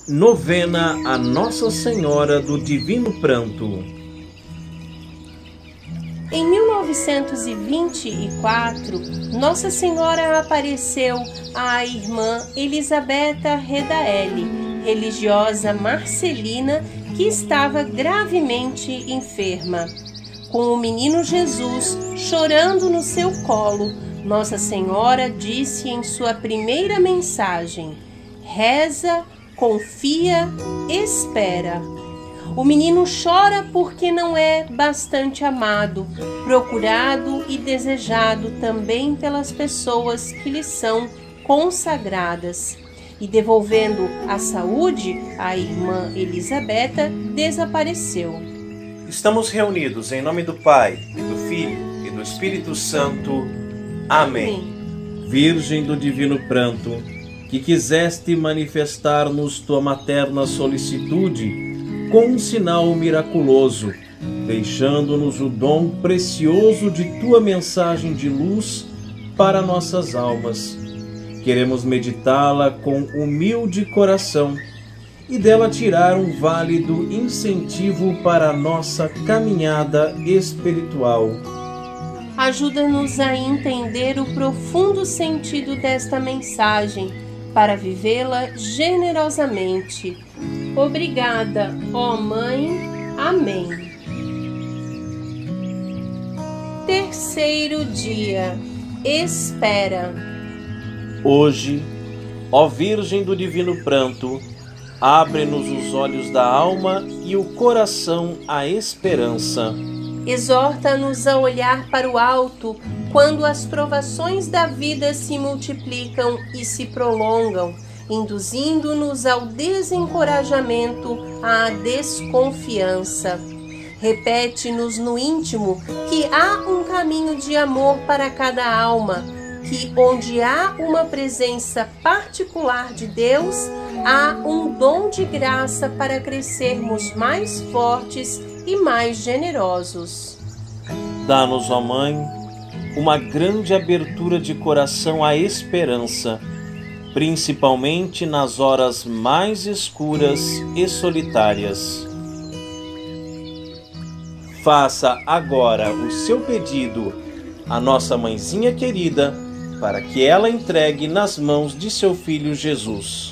Novena a Nossa Senhora do Divino Pranto. Em 1924, Nossa Senhora apareceu à irmã Elisabetta Redaelli, religiosa marcelina que estava gravemente enferma. Com o menino Jesus chorando no seu colo, Nossa Senhora disse em sua primeira mensagem: reza, confia, espera. O menino chora porque não é bastante amado, procurado e desejado também pelas pessoas que lhe são consagradas. E devolvendo a saúde, a irmã Elisabetta desapareceu. Estamos reunidos em nome do Pai, e do Filho e do Espírito Santo. Amém. Virgem do Divino Pranto, que quiseste manifestar-nos tua materna solicitude com um sinal miraculoso, deixando-nos o dom precioso de tua mensagem de luz para nossas almas. Queremos meditá-la com humilde coração e dela tirar um válido incentivo para a nossa caminhada espiritual. Ajuda-nos a entender o profundo sentido desta mensagem, para vivê-la generosamente. Obrigada, ó Mãe. Amém. Terceiro dia. Espera. Hoje, ó Virgem do Divino Pranto, abre-nos os olhos da alma e o coração à esperança. Exorta-nos a olhar para o alto quando as provações da vida se multiplicam e se prolongam, induzindo-nos ao desencorajamento, à desconfiança. Repete-nos no íntimo que há um caminho de amor para cada alma, que onde há uma presença particular de Deus, há um dom de graça para crescermos mais fortes e mais generosos. Dá-nos, ó Mãe, uma grande abertura de coração à esperança, principalmente nas horas mais escuras e solitárias. Faça agora o seu pedido à nossa mãezinha querida, para que ela entregue nas mãos de seu Filho Jesus.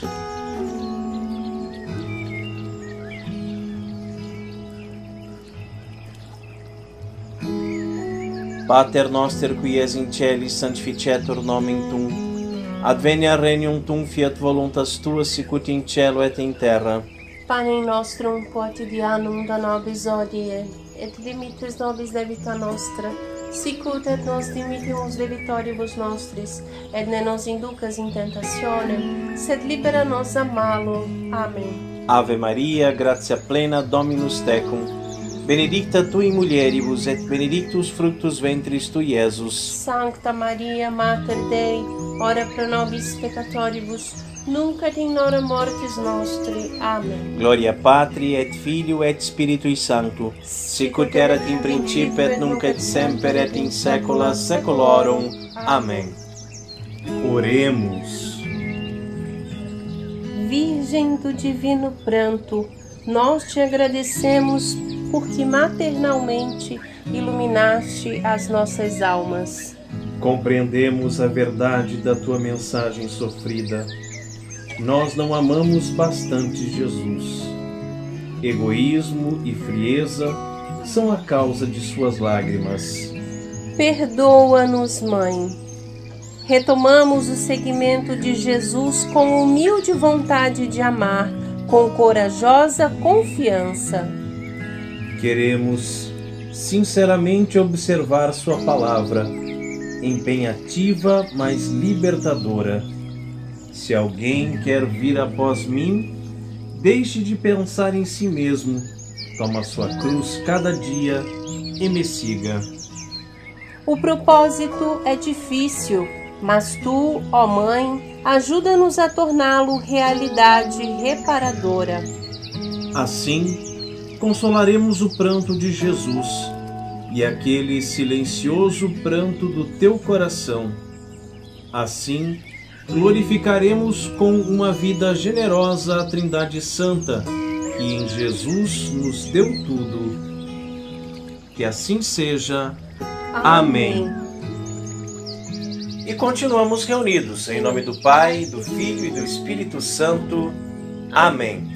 Pater noster qui es in celis sanctificetur nomen tuum, adveniat regnum tuum, fiat voluntas tua sicut in cielo et in terra. Panem nostrum quotidianum da nobis hodie, et dimitis nobis debita nostra, sicut et nos dimitimus debitoribus nostris, et ne nos inducas in tentationem, sed libera nos a malo. Amém. Ave Maria, gratia plena, Dominus tecum, benedicta tu in mulieribus, et benedictus fructus ventris tui, Iesus. Sancta Maria, Mater Dei, ora pro nobis peccatoribus, nunc et in hora mortis nostri. Amen. Gloria Patri et Filio et Spiritui Sancto, sicut erat in principio et nunc et semper et in saecula saeculorum. Amém. Oremos. Virgem do Divino Pranto, nós te agradecemos porque maternalmente iluminaste as nossas almas. Compreendemos a verdade da tua mensagem sofrida. Nós não amamos bastante Jesus. Egoísmo e frieza são a causa de suas lágrimas. Perdoa-nos, Mãe. Retomamos o seguimento de Jesus com humilde vontade de amar, com corajosa confiança. Queremos sinceramente observar sua palavra, empenhativa, mas libertadora. Se alguém quer vir após mim, deixe de pensar em si mesmo, toma sua cruz cada dia e me siga. O propósito é difícil, mas tu, ó Mãe, ajuda-nos a torná-lo realidade reparadora. Assim, consolaremos o pranto de Jesus e aquele silencioso pranto do teu coração. Assim, glorificaremos com uma vida generosa a Trindade Santa, que em Jesus nos deu tudo. Que assim seja. Amém. E continuamos reunidos em nome do Pai, do Filho e do Espírito Santo. Amém.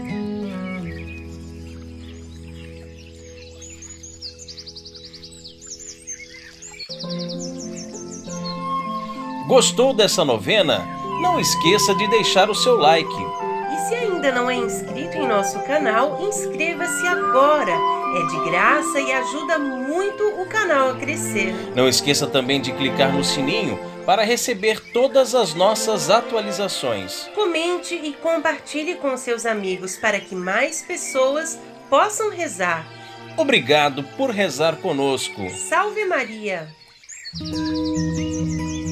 Gostou dessa novena? Não esqueça de deixar o seu like. E se ainda não é inscrito em nosso canal, inscreva-se agora. É de graça e ajuda muito o canal a crescer. Não esqueça também de clicar no sininho para receber todas as nossas atualizações. Comente e compartilhe com seus amigos para que mais pessoas possam rezar. Obrigado por rezar conosco. Salve Maria!